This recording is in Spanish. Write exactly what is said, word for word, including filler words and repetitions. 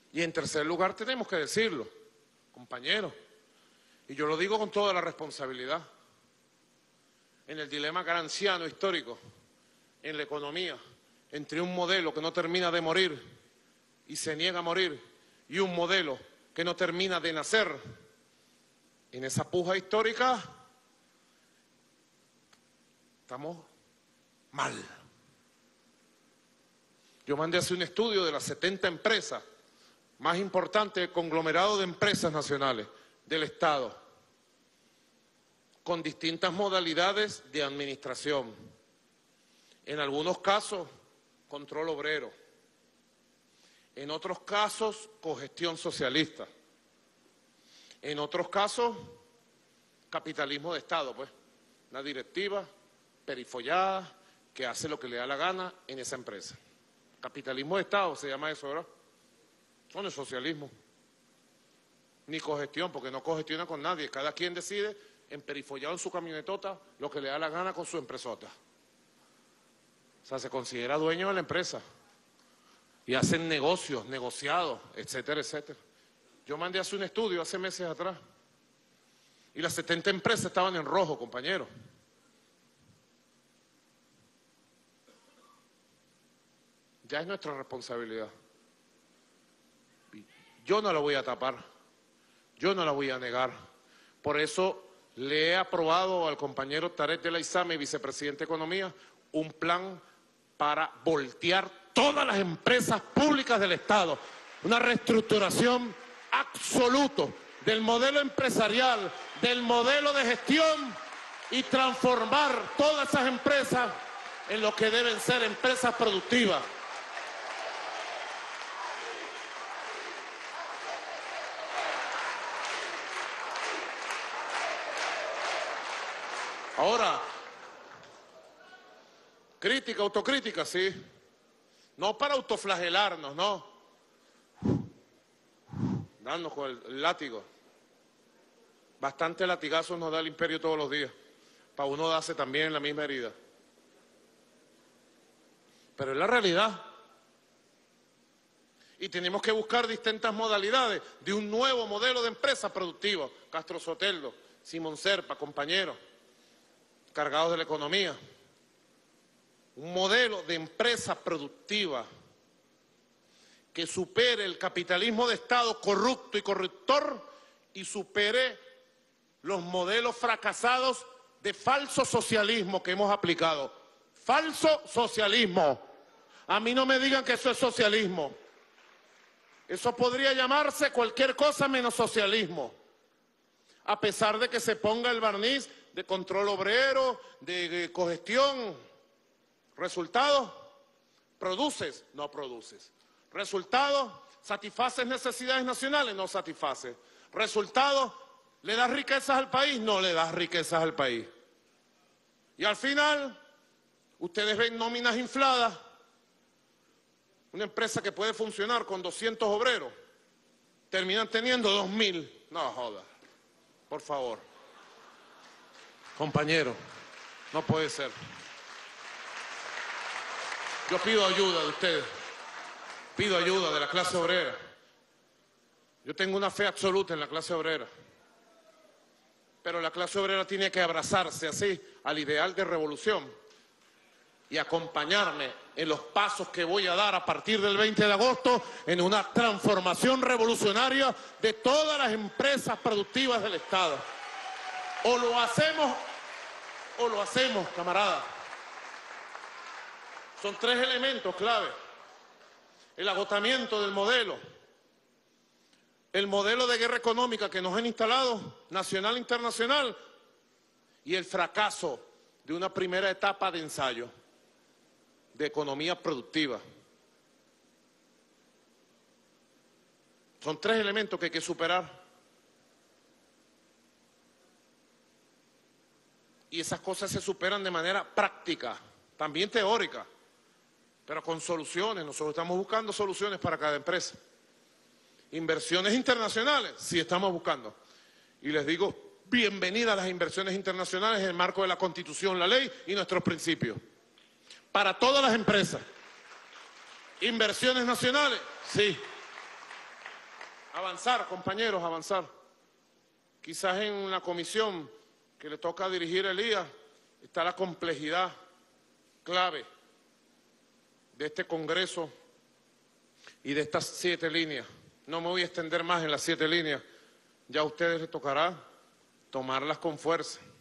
Y en tercer lugar tenemos que decirlo, compañeros, y yo lo digo con toda la responsabilidad, en el dilema gramsciano histórico, en la economía, entre un modelo que no termina de morir y se niega a morir, y un modelo que no termina de nacer, en esa puja histórica estamos mal. Yo mandé a hacer un estudio de las setenta empresas más importantes del conglomerado de empresas nacionales del Estado, con distintas modalidades de administración. En algunos casos, control obrero. En otros casos, cogestión socialista. En otros casos, capitalismo de Estado, pues. Una directiva perifollada que hace lo que le da la gana en esa empresa. Capitalismo de Estado se llama eso, ¿verdad? No, no es socialismo. Ni cogestión, porque no cogestiona con nadie. Cada quien decide, emperifollado en su camionetota, lo que le da la gana con su empresota. O sea, se considera dueño de la empresa. Y hacen negocios, negociados, etcétera, etcétera. Yo mandé a hacer un estudio hace meses atrás. Y las setenta empresas estaban en rojo, compañeros. Ya es nuestra responsabilidad. Yo no la voy a tapar. Yo no la voy a negar. Por eso le he aprobado al compañero Tarek de la Izame, vicepresidente de Economía, un plan para voltear todas las empresas públicas del Estado. Una reestructuración absoluta del modelo empresarial, del modelo de gestión y transformar todas esas empresas en lo que deben ser empresas productivas. Ahora, crítica, autocrítica, sí. No para autoflagelarnos, no. Darnos con el látigo. Bastante latigazos nos da el imperio todos los días. Para uno darse también la misma herida. Pero es la realidad. Y tenemos que buscar distintas modalidades de un nuevo modelo de empresa productiva. Castro Sotelo, Simón Serpa, compañeros, cargados de la economía. Un modelo de empresa productiva que supere el capitalismo de Estado corrupto y corruptor y supere los modelos fracasados de falso socialismo que hemos aplicado. Falso socialismo. A mí no me digan que eso es socialismo. Eso podría llamarse cualquier cosa menos socialismo. A pesar de que se ponga el barniz de control obrero, de cogestión. ¿Resultados? ¿Produces? No produces. ¿Resultados? ¿Satisfaces necesidades nacionales? No satisfaces. ¿Resultados? ¿Le das riquezas al país? No le das riquezas al país. Y al final, ustedes ven nóminas infladas. Una empresa que puede funcionar con doscientos obreros, terminan teniendo dos mil. No joda, por favor. Compañero, no puede ser. Yo pido ayuda de ustedes, pido ayuda de la clase obrera. Yo tengo una fe absoluta en la clase obrera, pero la clase obrera tiene que abrazarse así al ideal de revolución y acompañarme en los pasos que voy a dar a partir del veinte de agosto en una transformación revolucionaria de todas las empresas productivas del Estado. O lo hacemos, o lo hacemos, camaradas. Son tres elementos clave. El agotamiento del modelo, el modelo de guerra económica que nos han instalado, nacional e internacional, y el fracaso de una primera etapa de ensayo de economía productiva. Son tres elementos que hay que superar. Y esas cosas se superan de manera práctica, también teórica, pero con soluciones. Nosotros estamos buscando soluciones para cada empresa. Inversiones internacionales, sí estamos buscando. Y les digo, bienvenida a las inversiones internacionales en el marco de la Constitución, la ley y nuestros principios. Para todas las empresas. Inversiones nacionales, sí. Avanzar, compañeros, avanzar. Quizás en la comisión que le toca dirigir Elías está la complejidad clave de este Congreso y de estas siete líneas. No me voy a extender más en las siete líneas. Ya a ustedes les tocará tomarlas con fuerza.